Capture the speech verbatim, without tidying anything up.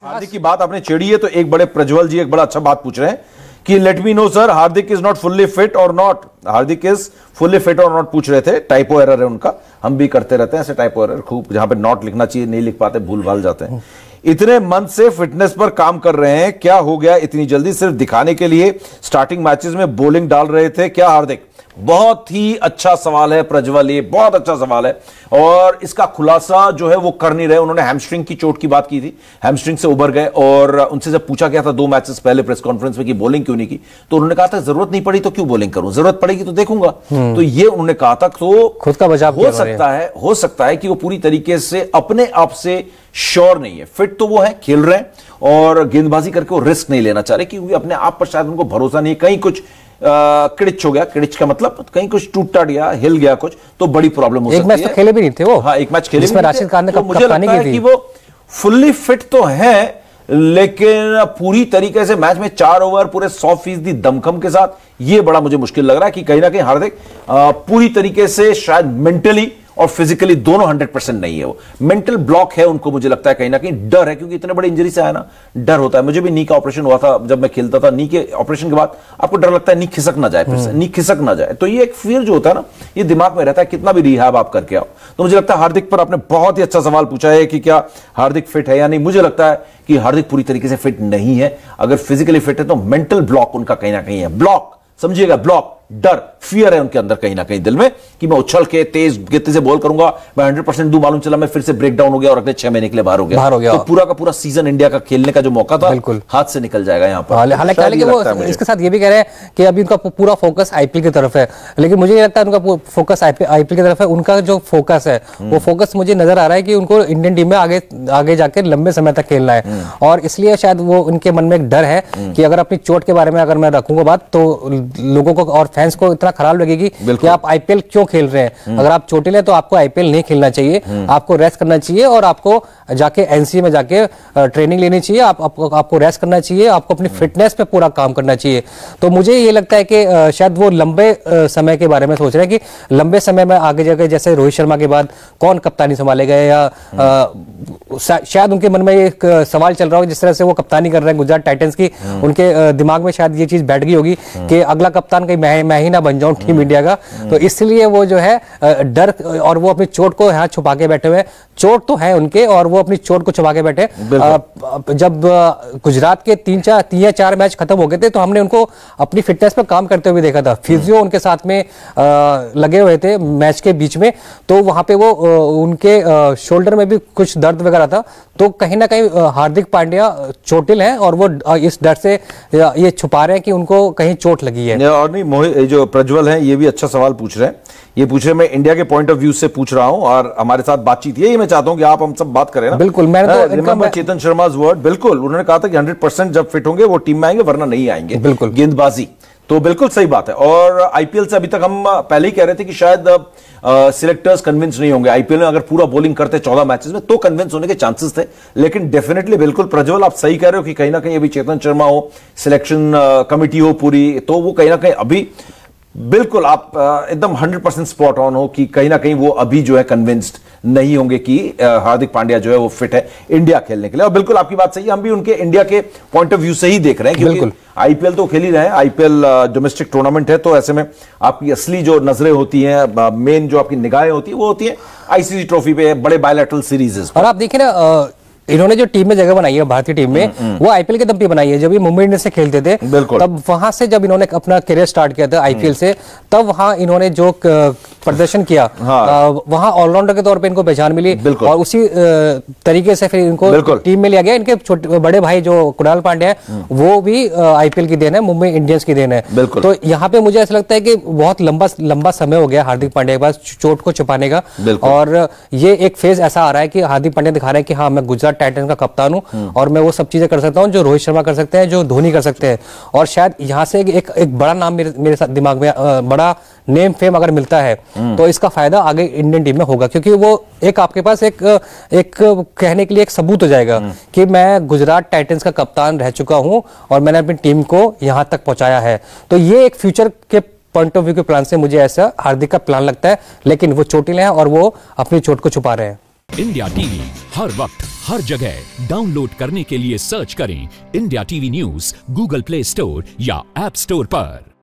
हार्दिक की बात आपने छेड़ी है तो एक बड़े प्रज्वल जी एक बड़ा अच्छा बात पूछ रहे हैं कि let me know sir Hardik is not fully fit और not. Hardik is fully fit और नॉट पूछ रहे थे। टाइपो एरर है उनका, हम भी करते रहते हैं ऐसे टाइपो एरर खूब, जहां पे नॉट लिखना चाहिए नहीं लिख पाते, भूल भाल जाते हैं। इतने मंथ से फिटनेस पर काम कर रहे हैं, क्या हो गया इतनी जल्दी? सिर्फ दिखाने के लिए स्टार्टिंग मैचेस में बॉलिंग डाल रहे थे क्या हार्दिक? बहुत ही अच्छा सवाल है प्रज्वल, ये बहुत अच्छा सवाल है और इसका खुलासा जो है वो कर नहीं रहे। उन्होंने हैमस्ट्रिंग की चोट की बात की थी, हैमस्ट्रिंग से उबर गए और उनसे जब पूछा गया था दो मैचेस पहले प्रेस कॉन्फ्रेंस में कि बॉलिंग क्यों नहीं की, तो उन्होंने कहा था जरूरत नहीं पड़ी तो क्यों बॉलिंग करूं, जरूरत पड़ेगी तो देखूंगा। तो ये उन्होंने कहा था। तो खुद का बचाव हो सकता है हो सकता है कि वो पूरी तरीके से अपने आप से श्योर नहीं है। फिट तो वो है, खेल रहे हैं और गेंदबाजी करके वो रिस्क नहीं लेना चाह रहे क्योंकि अपने आप पर शायद उनको भरोसा नहीं है। कहीं कुछ किड़िच हो गया, किड़िच का मतलब कहीं कुछ टूटा गया, हिल गया कुछ, तो बड़ी प्रॉब्लम हो सकती है। एक मैच तो खेले भी नहीं थे वो। हाँ, एक मैच खेले जिसमें राशिद खान ने तो मुझे लगता है कि वो फुल्ली फिट तो है लेकिन पूरी तरीके से मैच में चार ओवर पूरे सौ फीसदी दमखम के साथ, ये बड़ा मुझे मुश्किल लग रहा है कि कहीं ना कहीं हार्दिक पूरी तरीके से शायद मेंटली और फिजिकली दोनों हंड्रेड परसेंट नहीं है। वो मेंटल ब्लॉक है उनको, मुझे लगता है कहीं ना कहीं डर है क्योंकि इतने बड़े इंजरी से आया ना, डर होता है। मुझे भी नी का ऑपरेशन हुआ था जब मैं खेलता था, नी के ऑपरेशन के बाद आपको डर लगता है नी खिसक ना जाए, फिर से नी खिसक ना जाए, तो ये एक फियर जो होता है ना, ये दिमाग में रहता है कितना भी रिहैब आप करके आओ। तो मुझे लगता है हार्दिक पर आपने बहुत ही अच्छा सवाल पूछा है कि क्या हार्दिक फिट है या नहीं। मुझे लगता है कि हार्दिक पूरी तरीके से फिट नहीं है। अगर फिजिकली फिट है तो मेंटल ब्लॉक उनका कहीं ना कहीं है। ब्लॉक समझिएगा, ब्लॉक, डर, फियर है उनके अंदर कहीं ना कहीं दिल में कि मैं उछल के तेज गति से बॉल करूंगा, मैं हंड्रेड परसेंट दूं, मालूम चला मैं फिर से ब्रेक डाउन हो गया और अगले छह महीने के लिए बाहर हो गया, बाहर हो गया। तो पूरा का पूरा सीजन इंडिया का खेलने का जो मौका था बिल्कुल हाथ से निकल जाएगा यहाँ पर। हालांकि वो इसके साथ ये भी कह रहे हैं कि अभी उनका पूरा फोकस आईपीएल की तरफ है, लेकिन मुझे लगता है उनका फोकस आईपीएल की तरफ है। उनका जो फोकस है वो फोकस मुझे नजर आ रहा है कि उनको इंडियन टीम में आगे आगे जाके लंबे समय तक खेलना है और इसलिए शायद वो उनके मन में एक डर है कि अगर अपनी चोट के बारे में अगर मैं रखूंगा बात तो लोगों को और फैंस को इतना खराब लगेगी कि आप आईपीएल क्यों खेल रहे हैं। अगर आप चोटिल हैं तो आपको आईपीएल नहीं खेलना चाहिए, आपको रेस्ट करना चाहिए और आपको जाके एनसीए में जाके ट्रेनिंग लेनी चाहिए, आप, आपको आपको रेस्ट करना चाहिए, आपको अपनी फिटनेस पे पूरा काम करना चाहिए। तो मुझे ये लगता है कि शायद वो लंबे समय के बारे में सोच रहे हैं कि लंबे समय में आगे जाके जैसे रोहित शर्मा के बाद कौन कप्तानी संभालेगा, या शायद उनके मन में एक सवाल चल रहा हो जिस तरह से वो कप्तानी कर रहे हैं गुजरात टाइटंस की, उनके दिमाग में शायद ये चीज बैठ गई होगी कि अगला कप्तान कहीं मैं, मैं ही ना बन जाऊं टीम इंडिया का। तो इसलिए वो जो है डर और वो अपनी चोट को यहाँ छुपा के बैठे हुए। चोट तो है उनके और वो अपनी चोट को छुपा के बैठे। जब गुजरात के तीन चार तीन या चार मैच खत्म हो गए थे तो हमने उनको अपनी फिटनेस पर काम करते हुए देखा था। फिजियो उनके साथ में लगे हुए थे मैच के बीच में, तो वहां पे वो उनके शोल्डर में भी कुछ दर्द वगैरह था। तो कहीं ना कहीं हार्दिक पांड्या चोटिल हैं और वो इस डर से ये छुपा रहे हैं कि उनको कहीं चोट लगी है। और नहीं, मोहित जो प्रज्वल है ये भी अच्छा सवाल पूछ रहे हैं। ये पूछ रहे हैं, मैं इंडिया के पॉइंट ऑफ व्यू से पूछ रहा हूं और हमारे साथ बातचीत ये मैं चाहता हूं कि आप हम सब बात करें ना। बिल्कुल, मैंने तो रिमेंबर चेतन शर्मा वर्ड, बिल्कुल उन्होंने कहा था कि हंड्रेड परसेंट जब फिट होंगे वो टीम में आएंगे वरना नहीं आएंगे। बिल्कुल गेंदबाजी तो बिल्कुल सही बात है। और आईपीएल से अभी तक हम पहले ही कह रहे थे कि शायद सिलेक्टर्स कन्विंस नहीं होंगे आईपीएल में, अगर पूरा बॉलिंग करते चौदह मैचेस में तो कन्विंस होने के चांसेस थे। लेकिन डेफिनेटली बिल्कुल प्रज्वल आप सही कह रहे हो कि कहीं ना कहीं अभी चेतन शर्मा हो, सिलेक्शन कमिटी हो पूरी, तो वो कहीं ना कहीं अभी बिल्कुल आप एकदम हंड्रेड परसेंट स्पॉट ऑन हो कि कहीं ना कहीं वो अभी जो है कन्विंस्ड नहीं होंगे कि हार्दिक पांड्या जो है वो फिट है इंडिया खेलने के लिए। और बिल्कुल आपकी बात सही है, हम भी उनके इंडिया के पॉइंट ऑफ व्यू से ही देख रहे हैं क्योंकि आईपीएल तो खेल ही रहे हैं, आईपीएल डोमेस्टिक टूर्नामेंट है, तो ऐसे में आपकी असली जो नजरें होती हैं, मेन जो आपकी निगाहें होती है वो होती है आईसीसी ट्रॉफी पे, बड़े बायलैटरल सीरीज। और आप देखिए ना, इन्होंने जो टीम में जगह बनाई है भारतीय टीम में वो आईपीएल के दम पे बनाई है। जब ये मुंबई इंडियंस से खेलते थे तब वहां से जब इन्होंने अपना करियर स्टार्ट किया था आईपीएल से, तब वहां इन्होंने जो प्रदर्शन किया हाँ। वहां ऑलराउंडर के तौर पे इनको पहचान मिली और उसी तरीके से फिर इनको टीम में लिया गया। इनके छोटे बड़े भाई जो कुणाल पांड्या है वो भी आईपीएल की देन है, मुंबई इंडियंस की देन है। तो यहाँ पे मुझे ऐसा लगता है कि बहुत लंबा लंबा समय हो गया हार्दिक पांड्या के पास चोट को छुपाने का, और ये एक फेज ऐसा आ रहा है कि हार्दिक पांड्या दिखा रहे हैं कि हाँ मैं गुजरात टाइटंस का कप्तान हूं और मैं वो सब चीजें कर सकता हूं जो रोहित शर्मा कर सकते हैं, जो धोनी कर सकते हैं। और शायद यहां से एक एक बड़ा नाम मेरे मेरे साथ दिमाग में आ, बड़ा नेम फेम अगर मिलता है तो इसका फायदा आगे इंडियन टीम में होगा, क्योंकि वो एक आपके पास एक एक कहने के लिए एक सबूत हो जाएगा कि मैं गुजरात टाइटंस का कप्तान रह चुका हूं और मैंने अपनी टीम को यहां तक पहुंचाया है। तो ये एक फ्यूचर के पॉइंट ऑफ व्यू के प्लान से मुझे ऐसा हार्दिक का प्लान लगता है, लेकिन वो चोटिल हैं और वो अपनी चोट को छुपा रहे हैं। इंडिया टीवी हर वक्त हर जगह डाउनलोड करने के लिए सर्च करें India TV news Google Play Store या ऐप स्टोर पर।